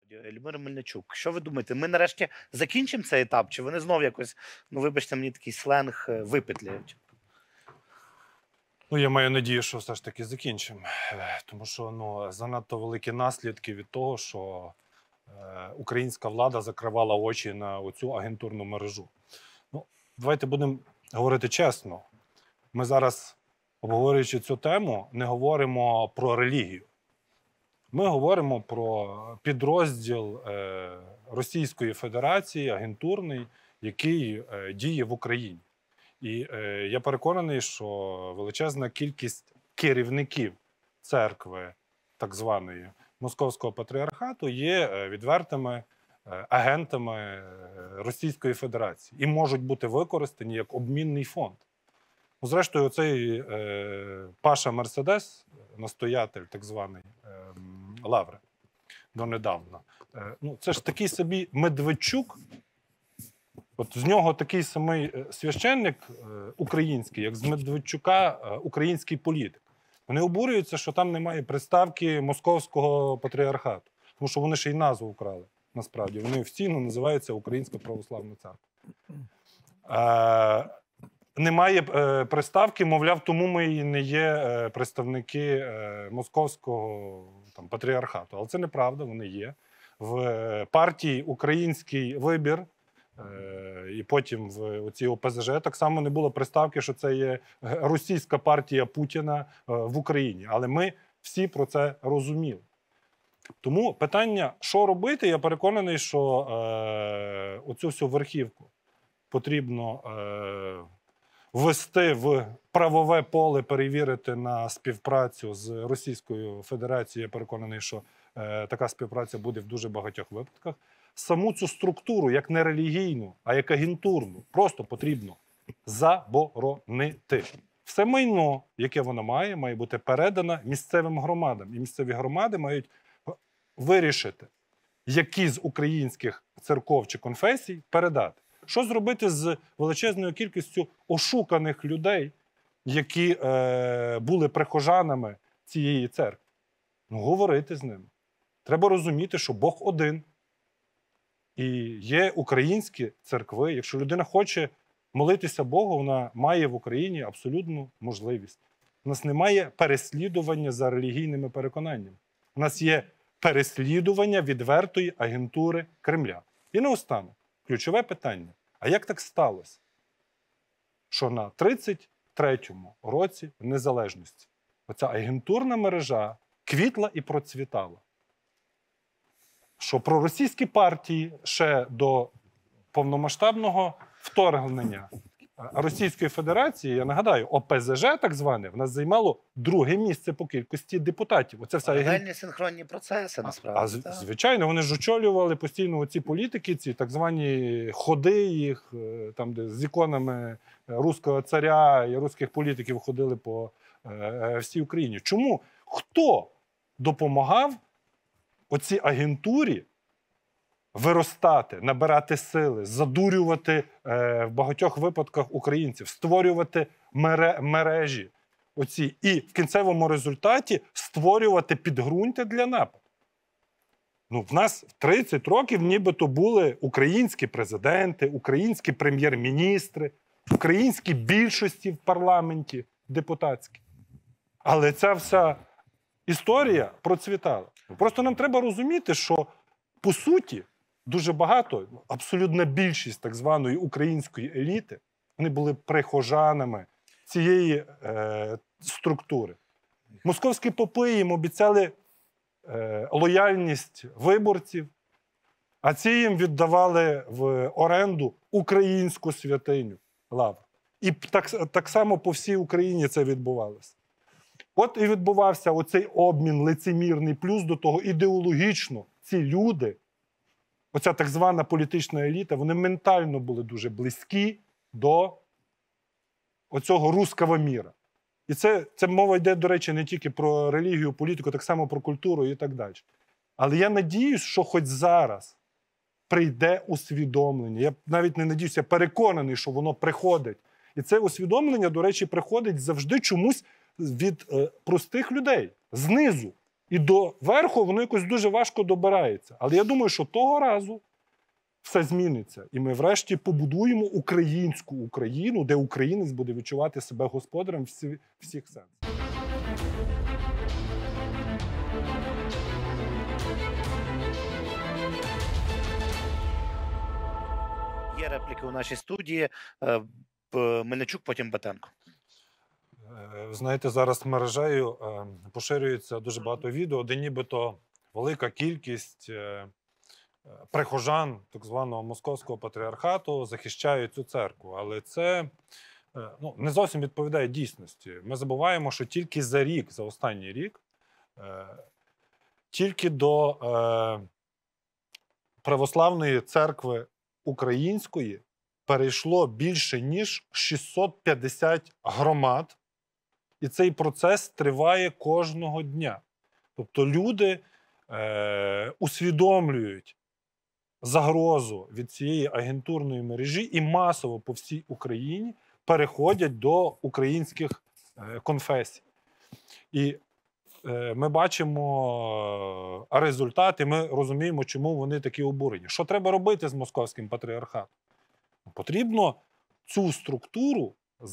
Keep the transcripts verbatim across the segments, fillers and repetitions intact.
Любомир Мельничук, що ви думаєте, ми нарешті закінчимо цей етап, чи вони знов якось, ну вибачте мені такий сленг, е, випетлюють? Ну, я маю надію, що все ж таки закінчимо. Е, Тому що ну, занадто великі наслідки від того, що е, українська влада закривала очі на оцю агентурну мережу. Ну, давайте будемо говорити чесно. Ми зараз, обговорюючи цю тему, не говоримо про релігію. Ми говоримо про підрозділ е, Російської Федерації, агентурний, який е, діє в Україні. І е, я переконаний, що величезна кількість керівників церкви, так званої Московського патріархату, є е, відвертими е, агентами е, Російської Федерації і можуть бути використані як обмінний фонд. Ну, зрештою, оцей е, Паша Мерседес, настоятель так званий е, Лаври, донедавна, е, ну, це ж такий собі Медведчук. От з нього такий самий священник е, український, як з Медведчука е, український політик. Вони обурюються, що там немає приставки Московського патріархату. Тому що вони ще й назву вкрали, насправді. Вони офіційно називаються Українська православна церква. Е, немає е, приставки, мовляв, тому ми і не є е, представники е, Московського там, патріархату. Але це неправда, вони є. В е, партії «Український вибір» і потім в оцій О Пе Зе Же так само не було приставки, що це є російська партія Путіна в Україні. Але ми всі про це розуміли. Тому питання, що робити, я переконаний, що е, оцю всю верхівку потрібно е, ввести в правове поле, перевірити на співпрацю з Російською Федерацією. Я переконаний, що е, така співпраця буде в дуже багатьох випадках. Саму цю структуру, як не релігійну, а як агентурну, просто потрібно заборонити. Все майно, яке вона має, має бути передано місцевим громадам. І місцеві громади мають вирішити, які з українських церков чи конфесій передати. Що зробити з величезною кількістю ошуканих людей, які е, були прихожанами цієї церкви? Ну, говорити з ними. Треба розуміти, що Бог один. І є українські церкви. Якщо людина хоче молитися Богу, вона має в Україні абсолютну можливість. У нас немає переслідування за релігійними переконаннями. У нас є переслідування відвертої агентури Кремля. І наостанок, ключове питання. А як так сталося, що на тридцять третьому році незалежності оця агентурна мережа квітла і процвітала? Що проросійські партії ще до повномасштабного вторгнення Російської Федерації, я нагадаю, О Пе Зе Же, так зване, в нас займало друге місце по кількості депутатів. Оце все Паралельні синхронні процеси, насправді. А, а звичайно, вони ж очолювали постійно оці політики, ці так звані ходи їх, там, де з іконами руського царя і руських політиків ходили по е, всій Україні. Чому? Хто допомагав оцій агентурі виростати, набирати сили, задурювати е, в багатьох випадках українців, створювати мере, мережі оці, і в кінцевому результаті створювати підґрунтя для нападу? Ну, в нас в тридцять років нібито були українські президенти, українські прем'єр-міністри, українські більшості в парламенті депутатські. Але ця вся історія процвітала. Просто нам треба розуміти, що, по суті, дуже багато, абсолютна більшість так званої української еліти, вони були прихожанами цієї е, структури. Московські попи їм обіцяли е, лояльність виборців, а ці їм віддавали в оренду українську святиню Лавр. І так, так само по всій Україні це відбувалося. От і відбувався оцей обмін лицемірний, плюс до того ідеологічно ці люди, оця так звана політична еліта, вони ментально були дуже близькі до оцього руського міра. І це, це мова йде, до речі, не тільки про релігію, політику, так само про культуру і так далі. Але я надіюсь, що хоч зараз прийде усвідомлення. Я навіть не надіюся, я переконаний, що воно приходить. І це усвідомлення, до речі, приходить завжди чомусь від е, простих людей, знизу. І до верху воно якось дуже важко добирається. Але я думаю, що того разу все зміниться. І ми врешті побудуємо українську Україну, де українець буде відчувати себе господарем всі, всіх сенсів. Є репліки у нашій студії. Е, П- Мельничук, потім Батенко. Е, Знаєте, зараз мережею е, поширюється дуже багато відео, де нібито велика кількість е, е, прихожан так званого московського патріархату захищають цю церкву. Але це е, ну, не зовсім відповідає дійсності. Ми забуваємо, що тільки за рік, за останній рік, е, тільки до е, православної церкви української перейшло більше, ніж шістсот п'ятдесят громад, і цей процес триває кожного дня. Тобто люди е, усвідомлюють загрозу від цієї агентурної мережі і масово по всій Україні переходять до українських е, конфесій. І е, ми бачимо е, результати, ми розуміємо, чому вони такі обурені. Що треба робити з московським патріархатом? Потрібно цю структуру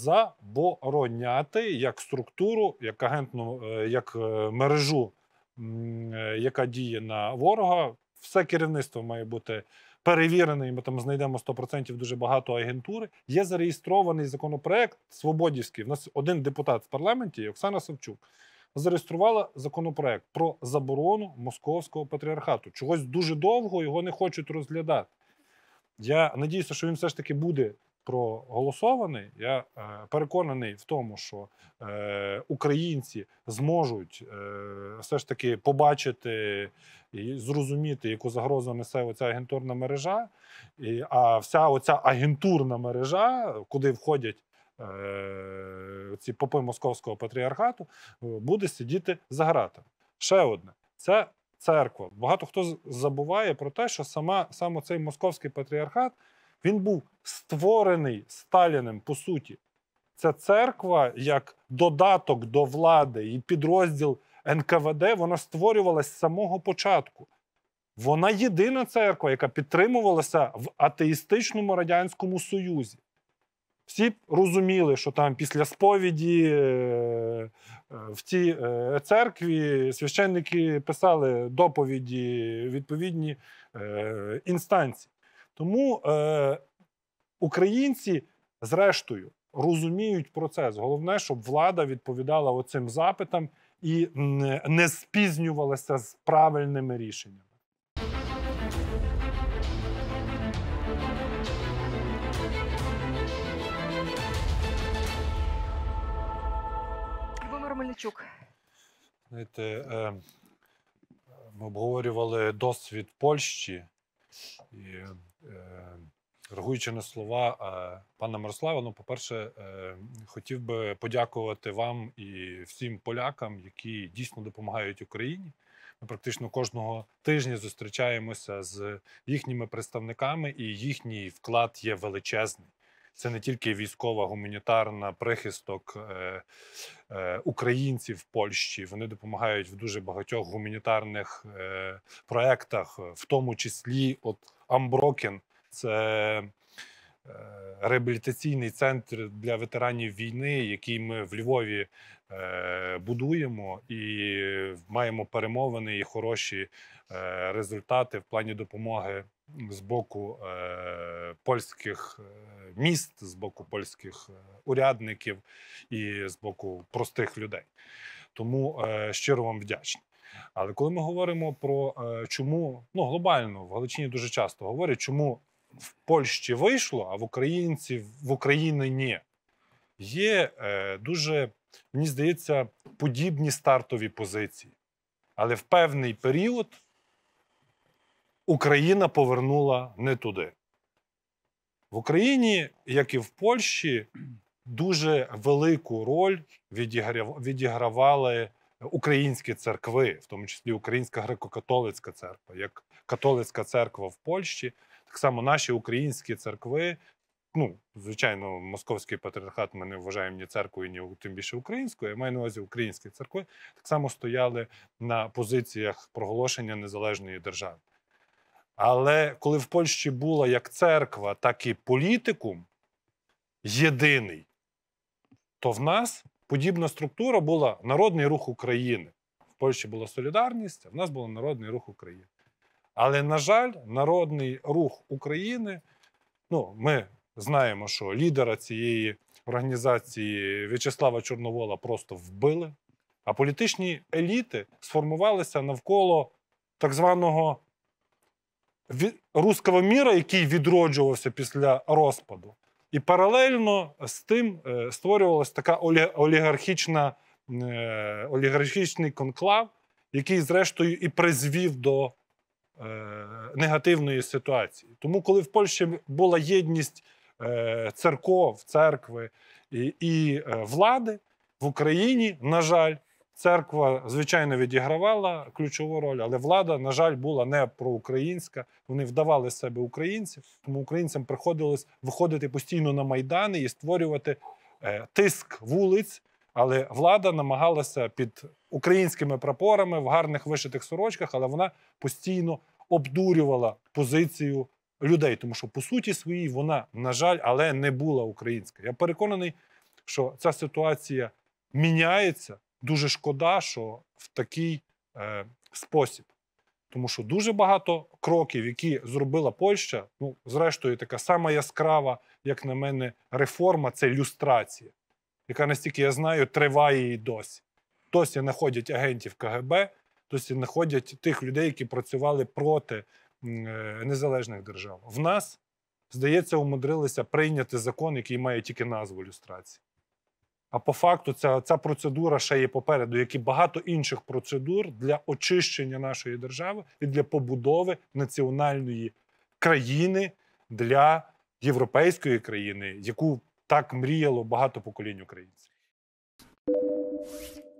забороняти як структуру, як агентну, е, як е, мережу, м, е, яка діє на ворога. Все керівництво має бути перевірене, і ми там знайдемо сто відсотків дуже багато агентури. Є зареєстрований законопроект свободівський. У нас один депутат в парламенті, Оксана Савчук, зареєструвала законопроект про заборону московського патріархату. Чогось дуже довго його не хочуть розглядати. Я надіюся, що він все ж таки буде проголосований. Я е, переконаний в тому, що е, українці зможуть е, все ж таки побачити і зрозуміти, яку загрозу несе оця агентурна мережа. І, а вся оця агентурна мережа, куди входять е, ці попи московського патріархату, буде сидіти за ґратами. Ще одне. Це церква. Багато хто забуває про те, що сама, саме цей московський патріархат, він був створений Сталіним, по суті. Ця церква, як додаток до влади і підрозділ ен ка ве де, вона створювалася з самого початку. Вона єдина церква, яка підтримувалася в атеїстичному Радянському Союзі. Всі розуміли, що там після сповіді е, в цій е, церкві священники писали доповіді відповідні е, інстанції. Тому е, українці, зрештою, розуміють процес. Головне, щоб влада відповідала оцим запитам і не, не спізнювалася з правильними рішеннями. Любомир Мельничук. Знаєте, е, ми обговорювали досвід Польщі, і е, реагуючи на слова е, пана Мирослава, ну, по-перше, е, хотів би подякувати вам і всім полякам, які дійсно допомагають Україні. Ми практично кожного тижня зустрічаємося з їхніми представниками, і їхній вклад є величезний. Це не тільки військова, гуманітарна, прихисток е, е, українців в Польщі. Вони допомагають в дуже багатьох гуманітарних е, проєктах, в тому числі от Амброкен. Це е, реабілітаційний центр для ветеранів війни, який ми в Львові е, будуємо і маємо перемовини і хороші е, результати в плані допомоги з боку е, польських міст, з боку польських урядників і з боку простих людей. Тому е, щиро вам вдячний. Але коли ми говоримо про е, чому, ну глобально, в Галичині дуже часто говорять, чому в Польщі вийшло, а в українців, в Україні ні. Є е, дуже, мені здається, подібні стартові позиції. Але в певний період Україна повернула не туди. В Україні, як і в Польщі, дуже велику роль відігравали українські церкви, в тому числі Українська греко-католицька церква. Як католицька церква в Польщі, так само наші українські церкви ну, звичайно, московський патріархат ми не вважаємо ні церквою, ні тим більше українською, я маю на увазі українські церкви, так само стояли на позиціях проголошення незалежної держави. Але коли в Польщі була як церква, так і політикум єдиний, то в нас подібна структура була Народний Рух України. В Польщі була Солідарність, а в нас був Народний Рух України. Але, на жаль, Народний Рух України, ну, ми знаємо, що лідера цієї організації В'ячеслава Чорновола просто вбили, а політичні еліти сформувалися навколо так званого руського міра, який відроджувався після розпаду. І паралельно з тим створювалася така олігархічна, олігархічний конклав, який, зрештою, і призвів до е, негативної ситуації. Тому, коли в Польщі була єдність е, церков, церкви і, і е, влади, в Україні, на жаль, церква, звичайно, відігравала ключову роль, але влада, на жаль, була не проукраїнська. Вони вдавали з себе українців, тому українцям приходилось виходити постійно на майдани і створювати е, тиск вулиць, але влада намагалася під українськими прапорами в гарних вишитих сорочках, але вона постійно обдурювала позицію людей, тому що, по суті своїй, вона, на жаль, але не була українська. Я переконаний, що ця ситуація міняється. Дуже шкода, що в такий е, спосіб. Тому що дуже багато кроків, які зробила Польща, ну, зрештою, така сама яскрава, як на мене, реформа – це люстрація, яка, настільки я знаю, триває і досі. Досі знаходять агентів ка ге бе, досі знаходять тих людей, які працювали проти е, незалежних держав. В нас, здається, умудрилися прийняти закон, який має тільки назву люстрації. А по факту ця, ця процедура ще є попереду, як і багато інших процедур для очищення нашої держави і для побудови національної країни, для європейської країни, яку так мріяло багато поколінь українців.